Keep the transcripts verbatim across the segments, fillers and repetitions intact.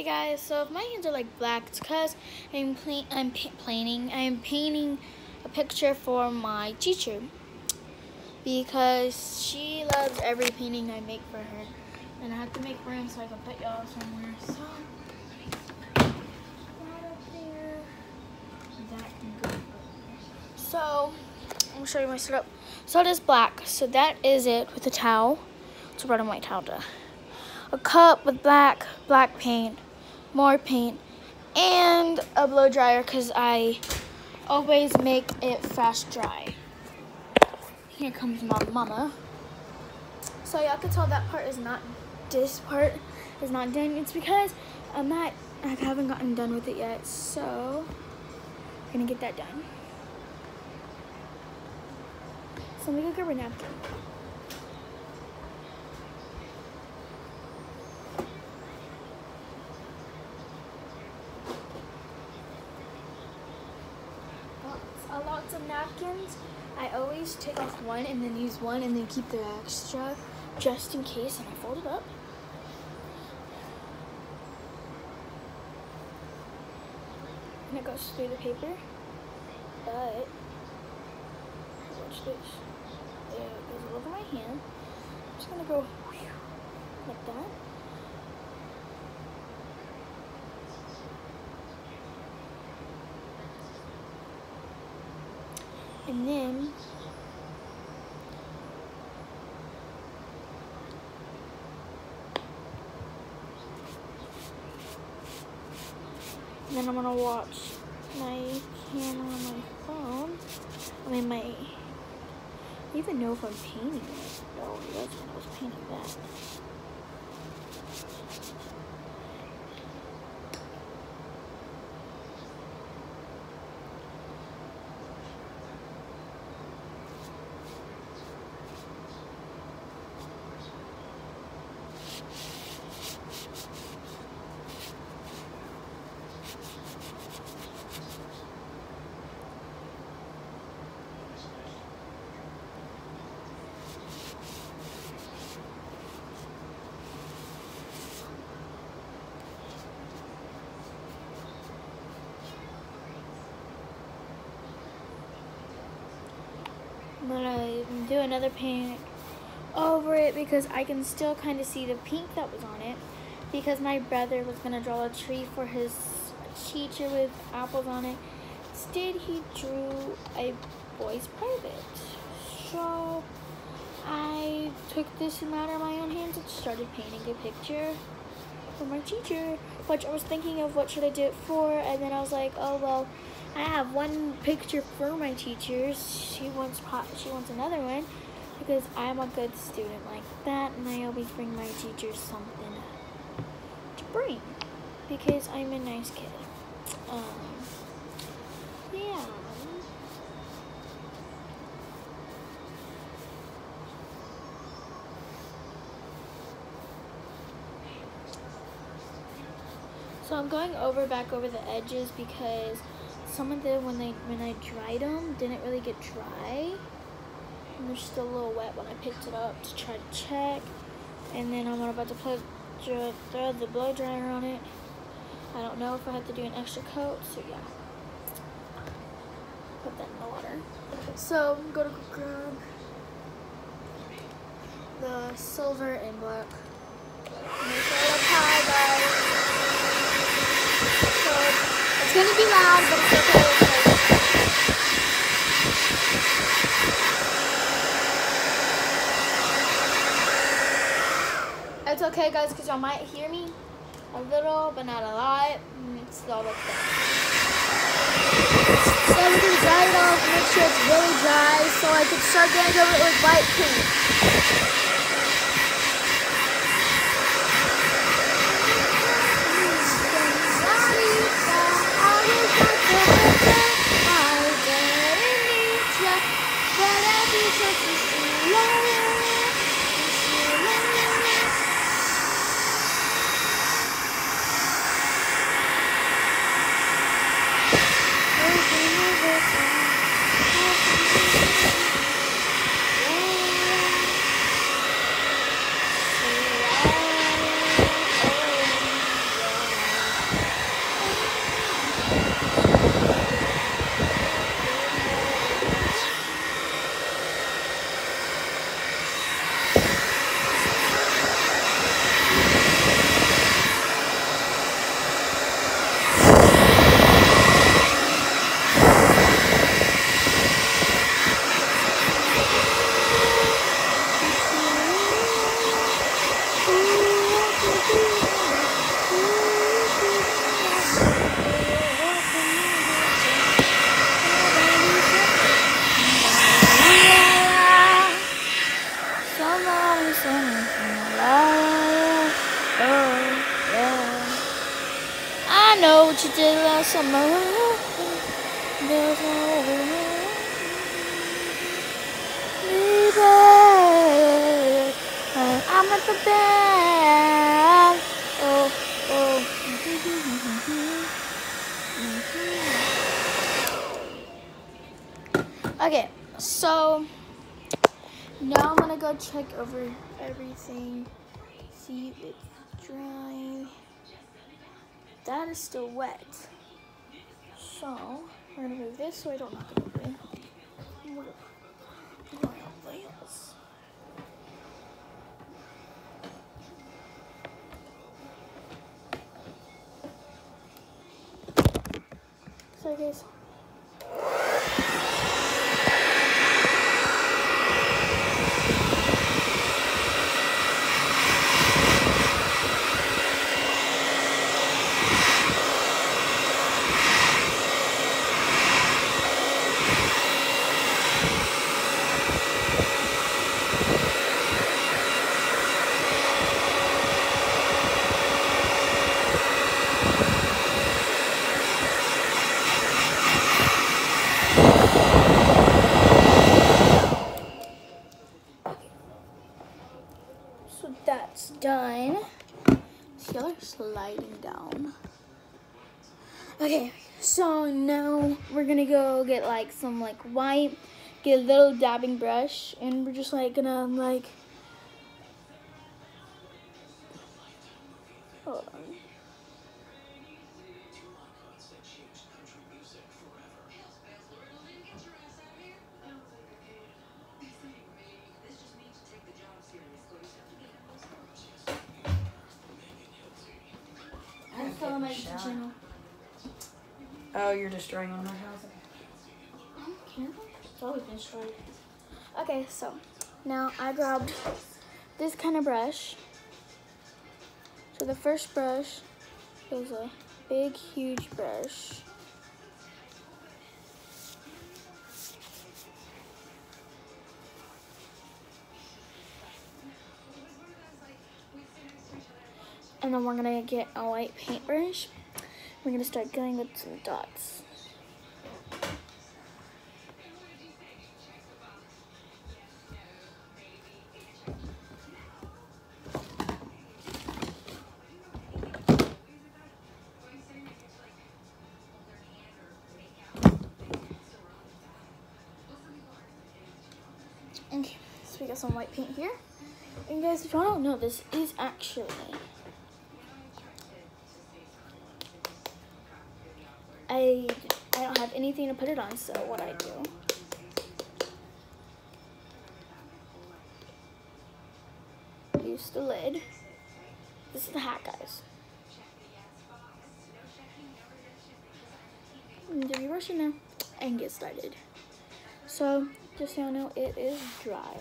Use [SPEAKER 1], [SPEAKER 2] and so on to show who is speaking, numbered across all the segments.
[SPEAKER 1] Hey guys, so if my hands are like black, it's because I'm pla I'm pa painting. I'm painting a picture for my teacher because she loves every painting I make for her, and I have to make room so I can put y'all somewhere. So that up there, that can go. So I'm gonna show you my setup. So it is black. So that is it with a towel. It's a red and white towel. Duh. A cup with black, black paint, more paint, and a blow dryer because I always make it fast dry. Here comes my mama. So y'all can tell that part is not, this part is not done. It's because I'm not, I haven't gotten done with it yet. So I'm gonna get that done. So let me go grab a napkin. Lots of napkins. I always take off one and then use one and then keep the extra just in case, and I fold it up. And it goes through the paper, but watch this. There, it goes all over my hand. I'm just gonna go like that. And then and then I'm gonna watch my camera on my phone. I mean my I don't even know if I'm painting it. No, that's when I was painting that. I'm gonna do another paint over it because I can still kind of see the pink that was on it, because my brother was gonna draw a tree for his teacher with apples on it. Instead, he drew a boy's private. So I took this matter in my own hands and started painting a picture for my teacher, which I was thinking of what should I do it for, and then I was like, oh well, I have one picture for my teacher. She wants she wants another one because I'm a good student like that, and I always bring my teachers something to bring because I'm a nice kid. Um, yeah. So I'm going over back over the edges because some of them, when they when I dried them, didn't really get dry, and they're still a little wet when I picked it up to try to check. And then I'm about to put throw the blow dryer on it. I don't know if I have to do an extra coat, so yeah, put that in the water. So I'm gonna go grab the silver and black. Make it up high, guys. So it's gonna be loud, but it's okay. It's okay, guys, because y'all might hear me a little, but not a lot. It's all okay. So we can dry it off, make sure it's really dry, so I can start getting over it with white paint. I know what you did last summer. There's no baby. I'm at the band. Oh, oh. Okay, so now I'm gonna go check over everything. See if it's dry. That is still wet. So we're gonna move this so I don't knock it over. Sorry guys. So that's done. See, y'all are sliding down. Okay, so now we're gonna go get like some like white, get a little dabbing brush, and we're just like gonna like, hold on. I'm still on my channel.
[SPEAKER 2] Oh, you're destroying all my house?
[SPEAKER 1] Okay. It's always been destroyed. Okay, so now I grabbed this kind of brush. So the first brush is a big, huge brush. And then we're gonna get a white paintbrush. We're gonna start going with some dots. Okay, so we got some white paint here. And guys, if y'all don't know, this is actually I I don't have anything to put it on, so what I do use the lid. This is the hat, guys. And the brush in there and get started. So just so you know, it is dry.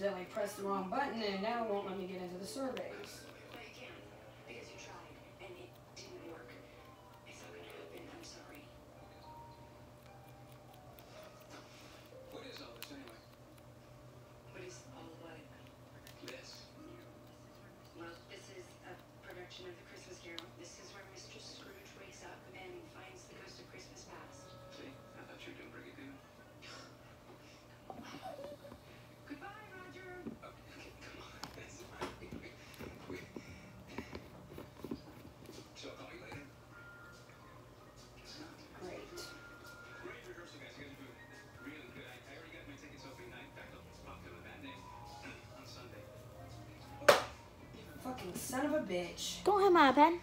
[SPEAKER 2] accidentally pressed the wrong button and now it won't let me get into the surveys.
[SPEAKER 3] But I can't, because you tried, and it didn't work. It's not gonna happen, I'm sorry.
[SPEAKER 4] What is all this anyway?
[SPEAKER 3] What is all what?
[SPEAKER 4] This.
[SPEAKER 3] Well, this is a production of The Christmas Carol. This is where Mister Scrooge wakes up and finds the ghost of Christmas past.
[SPEAKER 4] See? I thought you were doing pretty good.
[SPEAKER 3] Goodbye, Roger!
[SPEAKER 4] Okay, come on. That's fine. We, we, so I'll call you later.
[SPEAKER 2] Great.
[SPEAKER 4] Great rehearsal, guys. You guys are doing really good. I, I already got my tickets opening night. In fact, I'll pop to the matinee on Sunday.
[SPEAKER 2] Fucking son of a bitch.
[SPEAKER 1] Don't have my iPad.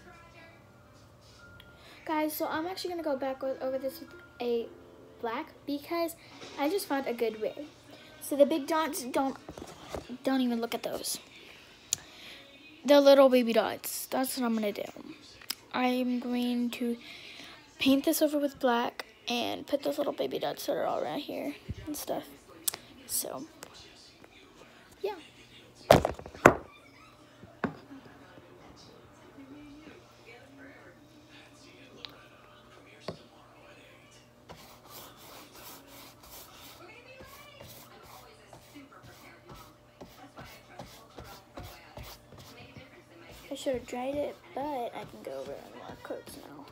[SPEAKER 1] Guys, so I'm actually going to go back with, over this with a black because I just found a good way. So the big dots, don't, don't even look at those. The little baby dots, that's what I'm going to do. I'm going to paint this over with black and put those little baby dots that are all around here and stuff. So, yeah. I should have dried it, but I can go over and mark coats now.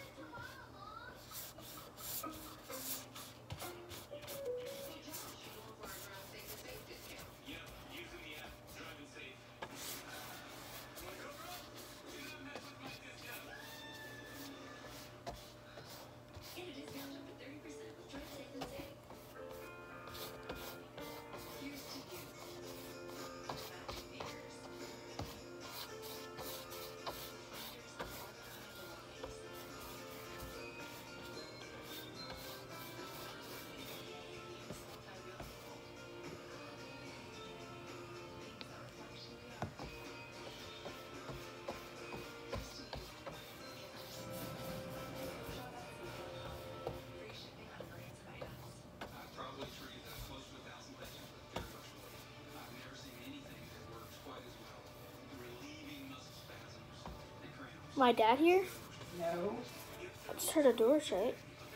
[SPEAKER 1] My dad here?
[SPEAKER 2] No.
[SPEAKER 1] I just heard a door shut.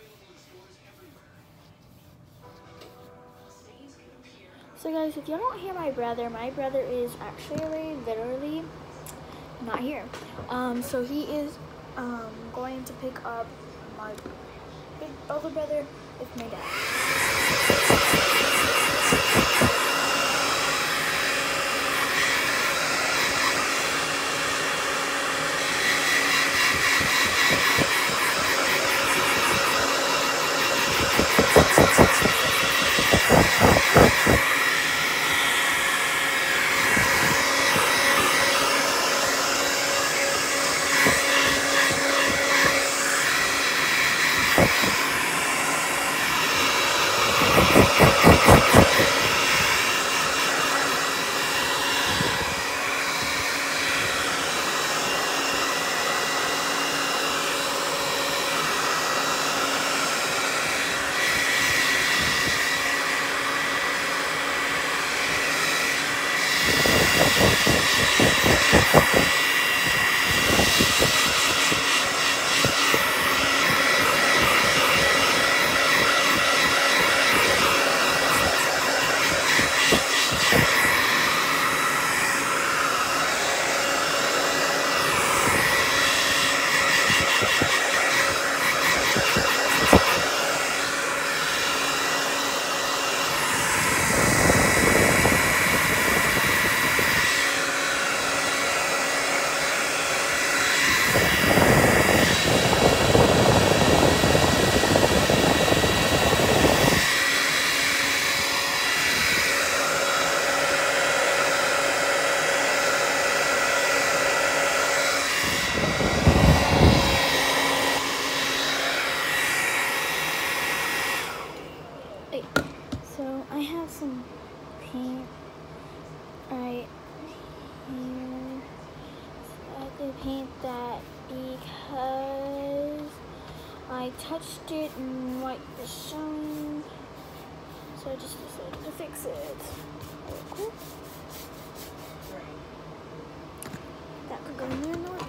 [SPEAKER 1] So guys, if you don't hear my brother, my brother is actually literally not here. Um, so he is um, going to pick up my big older brother with my dad. paint that because I touched it and like the shine. So I just decided to fix it. Oh, cool. That could go in there in order.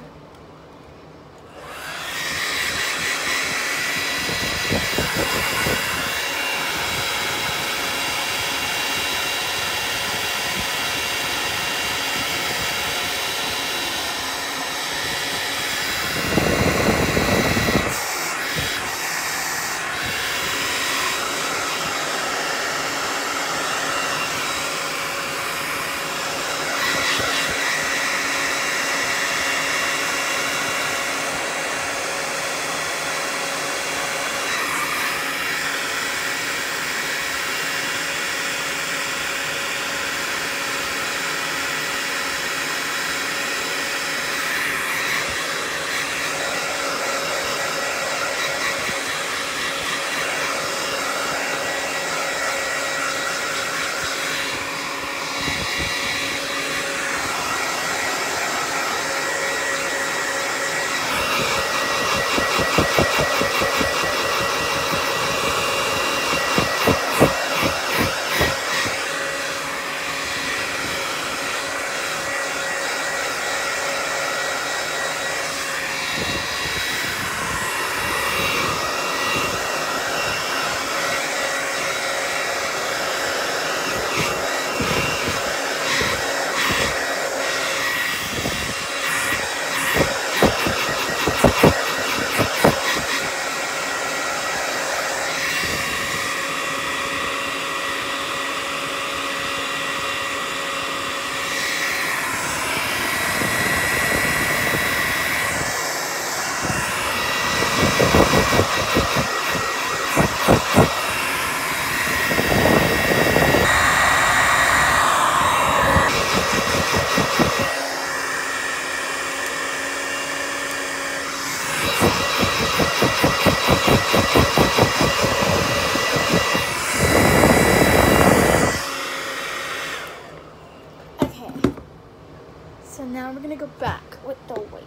[SPEAKER 1] So now we're gonna go back with the weight.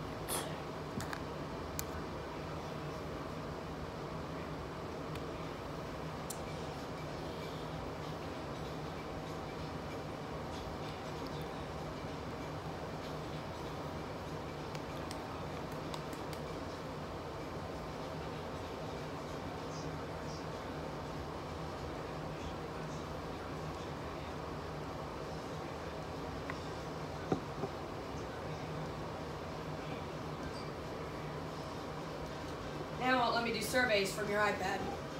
[SPEAKER 2] Now it won't let me do surveys from your iPad.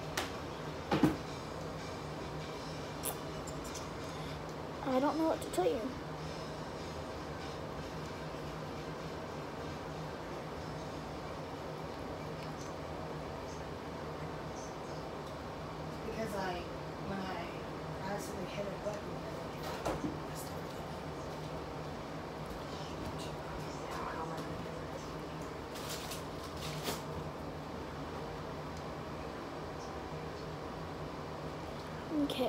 [SPEAKER 1] I don't know what to tell you.
[SPEAKER 2] Because I, when I accidentally hit a button, I messed everything up. Now how am I gonna do
[SPEAKER 1] Okay.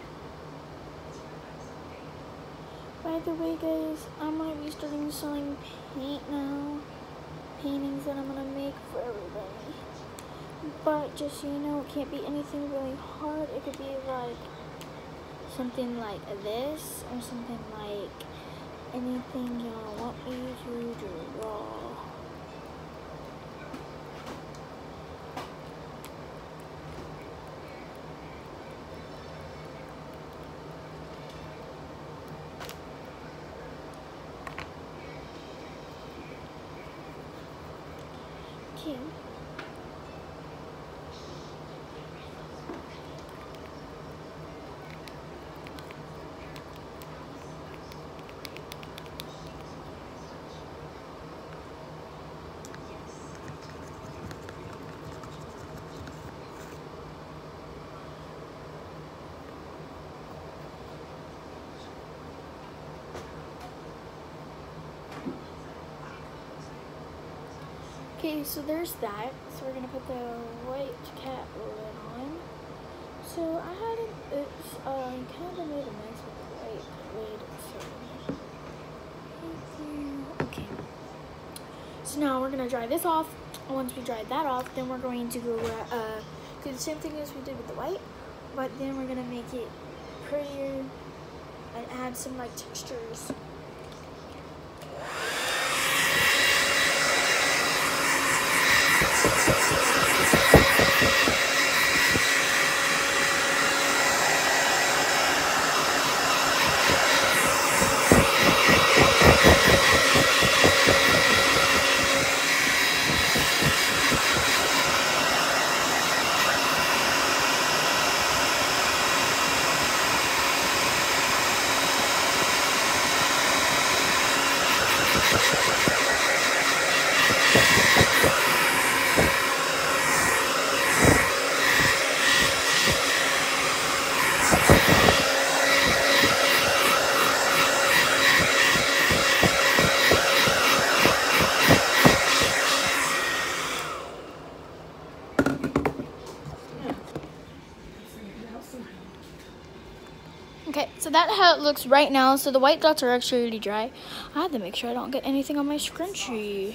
[SPEAKER 1] By the way, guys, I might be starting selling paint now. Paintings that I'm gonna make for everybody. But just so you know, it can't be anything really hard. It could be like something like this or something like anything y'all want me to draw. Okay. Okay, so there's that. So we're gonna put the white cat lid on. So I had an oops, uh, I kind of made a mess with the white lid. So okay. So now we're gonna dry this off. Once we dry that off, then we're going to go uh, do the same thing as we did with the white, but then we're gonna make it prettier and add some like textures. Okay, so that's how it looks right now. So the white dots are actually really dry. I have to make sure I don't get anything on my scrunchie.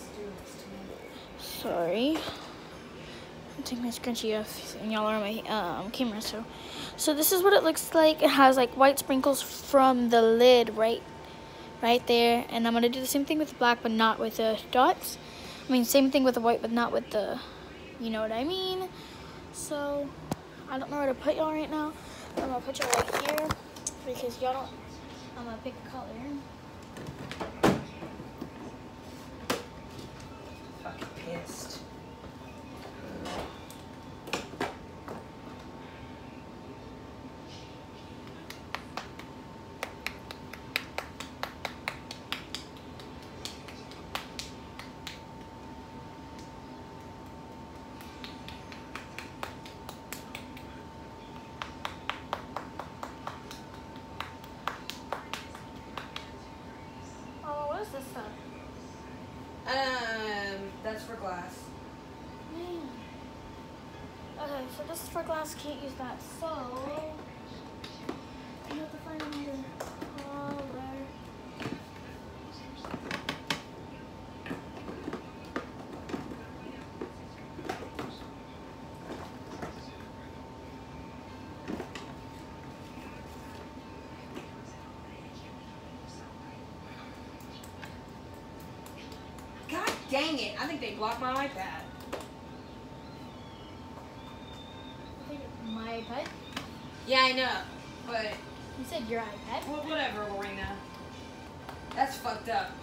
[SPEAKER 1] Sorry. I'll take my scrunchie off, and y'all are on my um, camera. So, so this is what it looks like. It has like white sprinkles from the lid right, right there. And I'm gonna do the same thing with the black, but not with the dots. I mean, same thing with the white, but not with the, you know what I mean. So, I don't know where to put y'all right now. I'm gonna put y'all right here because y'all don't. I'm gonna pick a color.
[SPEAKER 2] Fucking pissed.
[SPEAKER 1] Oh, what is this stuff?
[SPEAKER 2] Um, that's for glass.
[SPEAKER 1] Man. Okay, so this is for glass. Can't use that. So I have to find another color.
[SPEAKER 2] God dang it! I think they blocked my iPad.
[SPEAKER 1] I think my iPad.
[SPEAKER 2] Yeah, I know, but
[SPEAKER 1] You said your iPad.
[SPEAKER 2] well, whatever, Lorena. That's fucked up.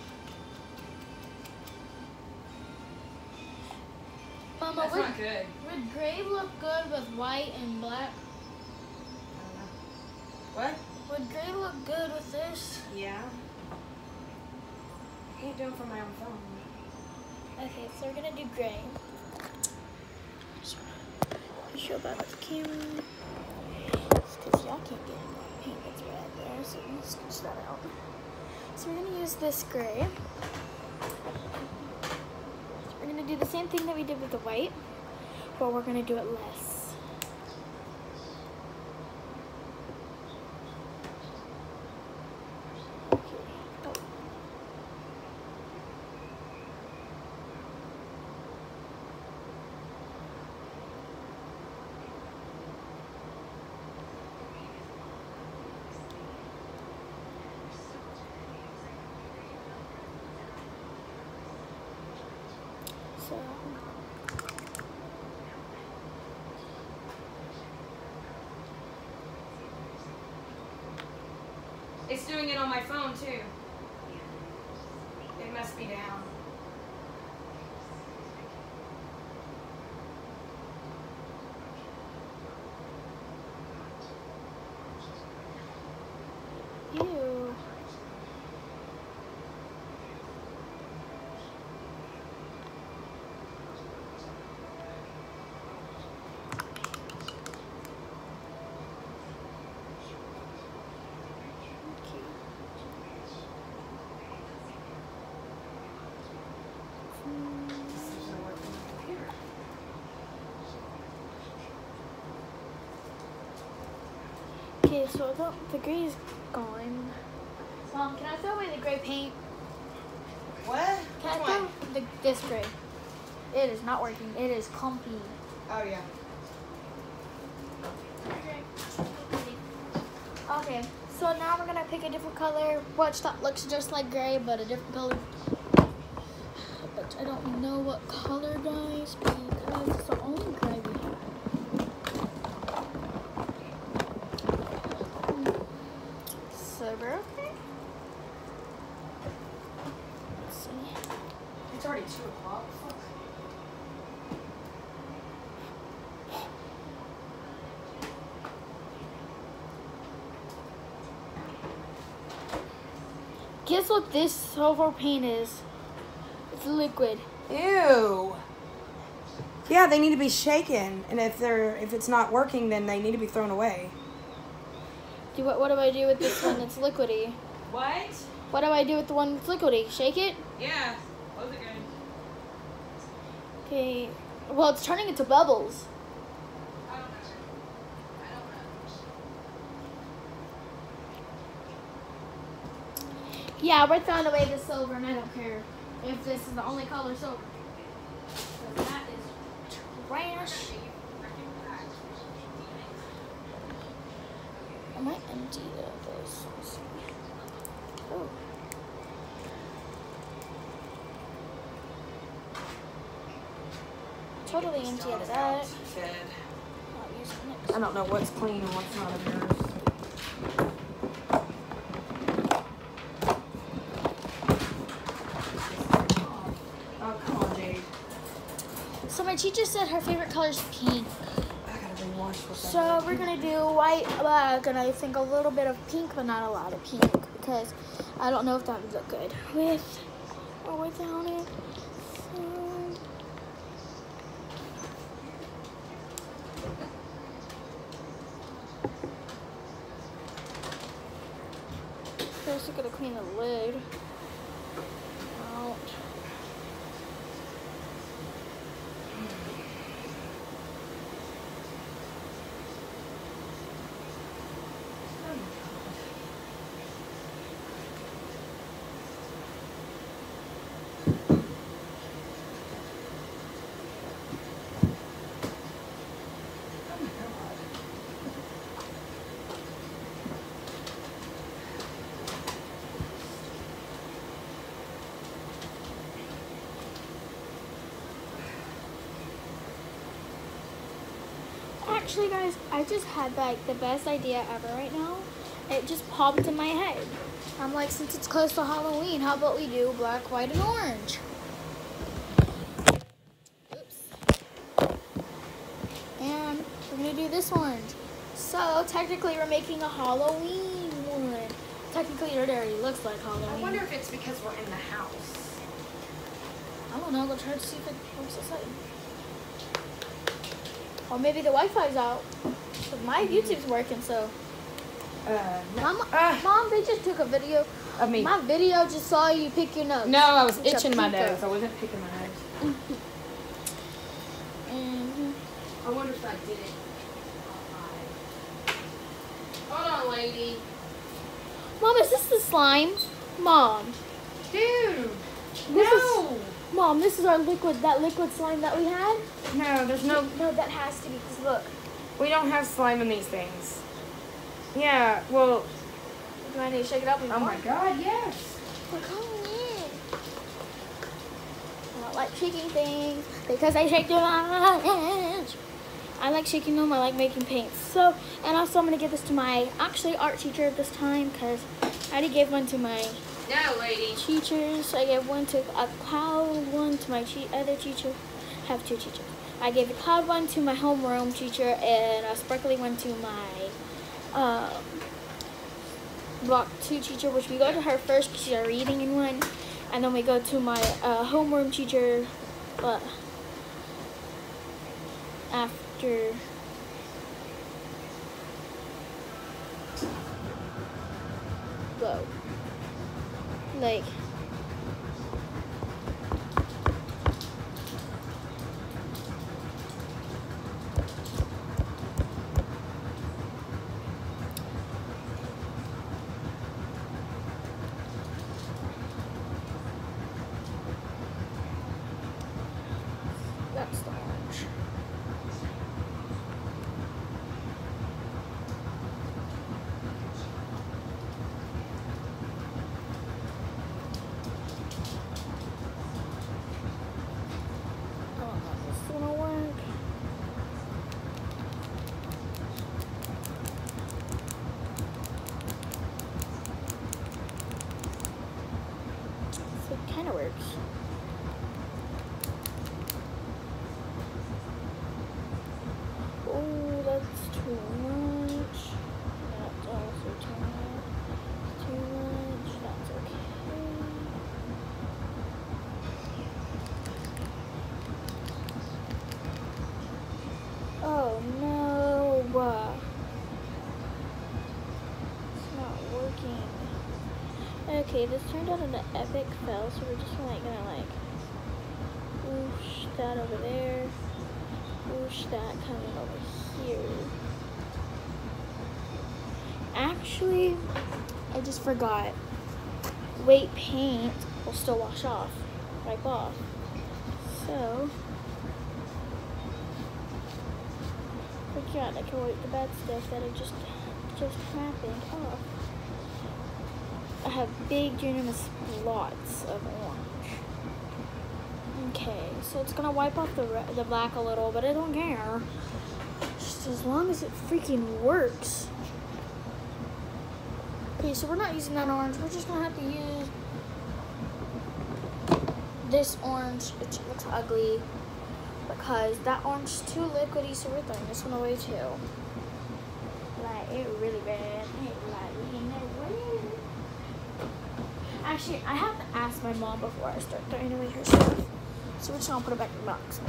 [SPEAKER 1] Mama,
[SPEAKER 2] That's
[SPEAKER 1] would,
[SPEAKER 2] not good.
[SPEAKER 1] would gray look good with white and black?
[SPEAKER 2] I don't know. What?
[SPEAKER 1] Would gray look good with this?
[SPEAKER 2] Yeah. I can't do it from my own phone.
[SPEAKER 1] Okay, so we're gonna do gray. Show about the camera. Because y'all can't get any paint that's right there, so we just scooch that out. So we're gonna use this gray. So we're gonna do the same thing that we did with the white, but we're gonna do it less. Okay. Oh. So,
[SPEAKER 2] It's doing it on my phone too. It must be down.
[SPEAKER 1] ew. Okay. Hmm.
[SPEAKER 2] This isn't working on the computer.
[SPEAKER 1] Okay, so the, the gray is gone. Mom, can I throw away the gray paint?
[SPEAKER 2] What?
[SPEAKER 1] Can
[SPEAKER 2] Which
[SPEAKER 1] I
[SPEAKER 2] one?
[SPEAKER 1] throw the, this gray? It is not working. It is clumpy.
[SPEAKER 2] Oh yeah.
[SPEAKER 1] Okay, so now we're gonna pick a different color, which that looks just like gray, but a different color. But I don't know what color, guys, because it's the only gray we have. Silver, okay. Let's see.
[SPEAKER 2] It's already two o'clock. Fuck.
[SPEAKER 1] Guess what this silver paint is? It's liquid.
[SPEAKER 2] Ew. Yeah, they need to be shaken, and if they're if it's not working, then they need to be thrown away.
[SPEAKER 1] Do what? What do I do with this one that's liquidy?
[SPEAKER 5] What?
[SPEAKER 1] What do I do with the one that's liquidy? Shake it?
[SPEAKER 5] Yeah. Close it good.
[SPEAKER 1] Okay. Well, it's turning into bubbles.
[SPEAKER 5] I don't know. I don't know.
[SPEAKER 1] Yeah, we're throwing away the silver, and I don't care if this is the only color silver. So that is trash. I might empty this. Oh. Totally empty out of that.
[SPEAKER 2] Fed.
[SPEAKER 1] I'll use it next.
[SPEAKER 2] I don't know what's clean and what's not of yours. Oh, come on, Jade.
[SPEAKER 1] So my teacher said her favorite color is pink.
[SPEAKER 2] I gotta rewash for
[SPEAKER 1] So we're gonna do white, black, and I think a little bit of pink, but not a lot of pink because I don't know if that would look good with or without it. So, first, we're gonna clean the lid out. Actually, guys, I just had like the best idea ever right now. It just popped in my head. I'm like, since it's close to Halloween, how about we do black, white, and orange? Oops. And we're gonna do this orange. So technically, we're making a Halloween one. Technically, it already looks like Halloween.
[SPEAKER 2] I wonder if it's because we're in the house.
[SPEAKER 1] I don't know. Go try to see if it works outside. Or maybe the Wi-Fi's out. But my YouTube's working, so.
[SPEAKER 2] Uh, no.
[SPEAKER 1] Mom,
[SPEAKER 2] Ah.
[SPEAKER 1] Mom, they just took a video.
[SPEAKER 2] Of me.
[SPEAKER 1] My video just saw you pick your nose.
[SPEAKER 2] No, I was
[SPEAKER 1] It's a
[SPEAKER 2] itching my
[SPEAKER 1] peeper.
[SPEAKER 2] nose. I wasn't picking my nose.
[SPEAKER 1] Mhm.
[SPEAKER 2] I wonder if I did it.
[SPEAKER 5] Hold on, lady.
[SPEAKER 1] Mom, is this the slime? Mom.
[SPEAKER 2] Dude!
[SPEAKER 1] This
[SPEAKER 2] No!
[SPEAKER 1] Is, Mom, this is our liquid, that liquid slime that we had?
[SPEAKER 2] No, there's no.
[SPEAKER 1] No, that has to be, because look.
[SPEAKER 2] We don't have slime in these things. Yeah, well.
[SPEAKER 1] Do I need to shake it up even
[SPEAKER 2] Oh
[SPEAKER 1] more?
[SPEAKER 2] my god, yes!
[SPEAKER 1] We're coming in. I don't like shaking things because I shake too much. I like shaking them. I like making paints. So, and also I'm going to give this to my, actually, art teacher this time because I already gave one to my
[SPEAKER 5] No, lady.
[SPEAKER 1] teachers. I gave one to a cloud one to my te- other teacher. I have two teachers. I gave a cloud one to my homeroom teacher and a sparkly one to my um, block two teacher, which we go to her first because she's a reading in one, and then we go to my uh, homeroom teacher uh, after. Go. Like. That's the orange. Okay, this turned out into epic fail, so we're just like gonna like whoosh that over there, whoosh that coming over here. Actually, I just forgot. Weight paint will still wash off, wipe off. So, forgot I can wipe the bad stuff that I just just happened off. I have big, ginormous blots of orange. Okay, so it's gonna wipe off the re the black a little, but I don't care. Just as long as it freaking works. Okay, so we're not using that orange. We're just gonna have to use this orange, which looks ugly, because that orange is too liquidy, so we're throwing this one away too. Like, it really bad. It like, you know what? Actually, I have to ask my mom before I start throwing away her stuff. So we're just gonna put it back in the box.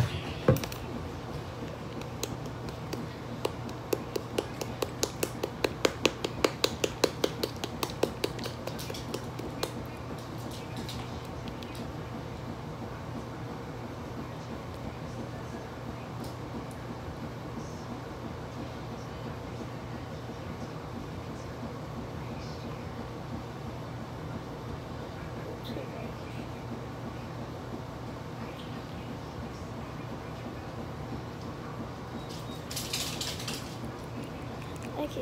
[SPEAKER 1] Okay.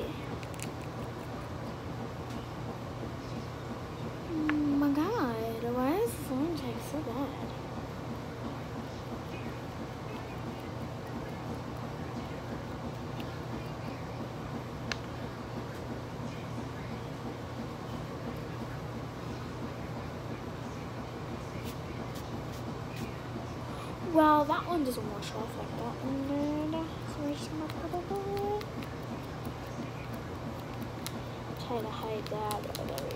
[SPEAKER 1] Oh my god, why is this orange like so bad? Well, that one doesn't wash off like that one did. So we're just gonna put it away. Try to hide that or whatever.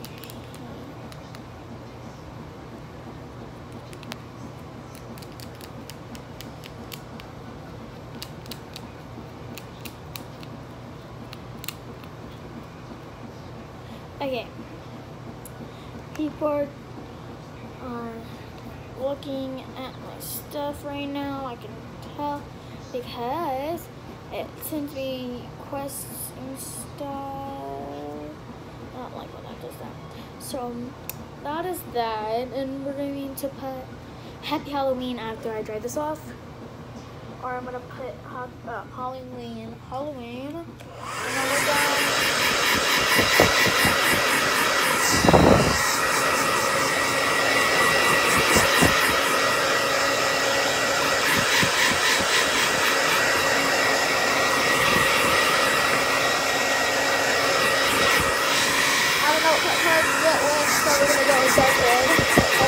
[SPEAKER 1] Okay. People are uh, looking at my stuff right now. I can tell because it sends me quests and stuff. I don't like when that does that. So that is that, and we're going to put Happy Halloween after I dry this off, or I'm gonna put uh, Halloween, Halloween, and then we're done. So we're gonna go inside.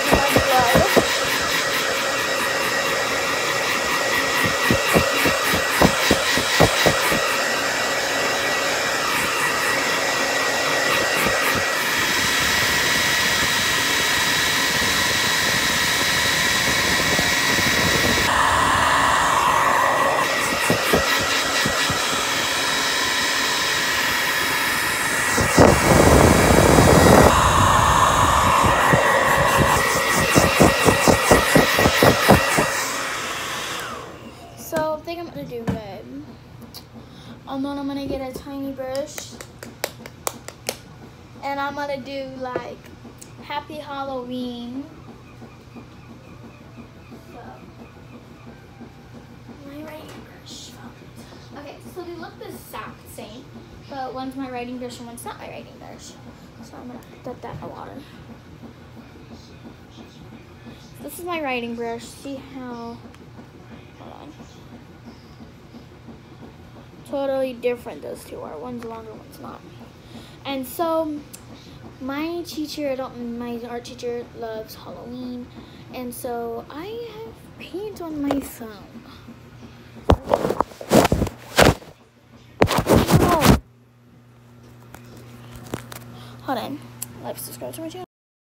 [SPEAKER 1] So I think I'm gonna do red. And then I'm gonna get a tiny brush. And I'm gonna do like Happy Halloween. So, my writing brush. Okay, so they look the exact same, but one's my writing brush and one's not my writing brush. So I'm gonna put that in the water. This is my writing brush. See how, hold on. Totally different those two are. One's longer, one's not. And so my teacher, I don't, my art teacher loves Halloween, and so I have paint on my thumb. Oh. Hold on. Like, subscribe to my channel.